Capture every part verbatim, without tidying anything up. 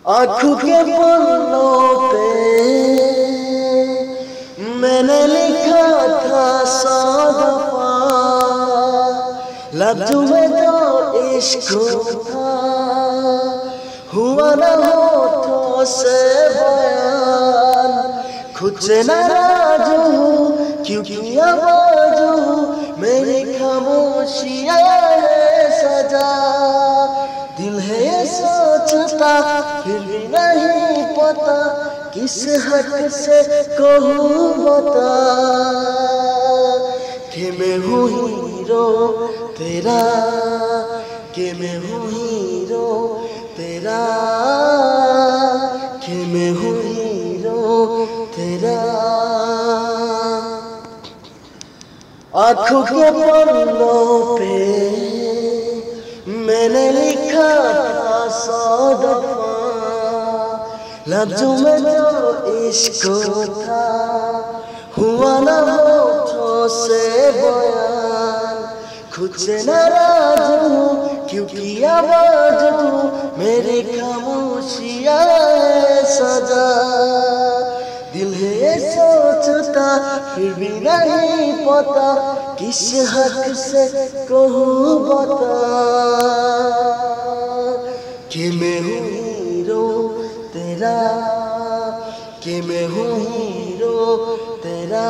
आँखों के पन्नों पे मैंने लिखा था सौ दफा, लफ्ज़ों में तो इश्क था, हुआ न होठों से बयान। खुद से नाराज हूँ क्योंकि आवाज़ हूँ, मेरी खामोशियाँ है सजा। दिल है ये सोचता फिर भी नहीं पता, किस हक से कहूँ बता कि मैं हूँ हीरो तेरा, कि मैं हूँ हीरो तेरा, कि मैं हूँ हीरो तेरा। आँखों के पन्नों पे मैंने लिखा था सौ दफा, लफ्ज़ों में जो इश्क था, हुआ न होठों से बयान। खुद से नाराज हूँ क्योंकि आवाज़ हूँ, मेरी खामोशियाँ है सजा। दिल है ये सोचता फिर भी नहीं पता, किस हक से कहूँ बता कि मैं हूँ हीरो तेरा, कि मैं हूँ हीरो तेरा,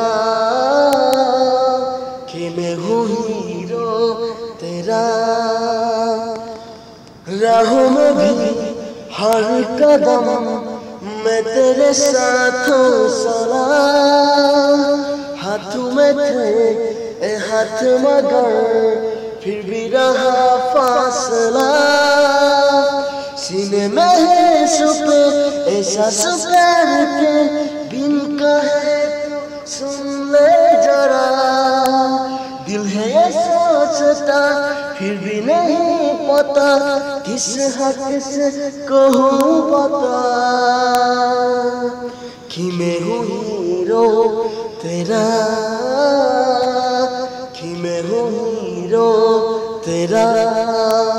कि मैं हूँ हीरो तेरा। राहों में भी हर कदम मैं तेरे साथ चला, हाथों में थे ए हाथ मगर फिर भी रहा फासला। सीने में है सुप ऐसा सुपर के बिन कहे तो सुन ले जरा। दिल है ये सोचता फिर भी नहीं पता, किस हक से कहूँ बता कि मैं हूँ हीरो तेरा, कि मैं हूँ हीरो तेरा।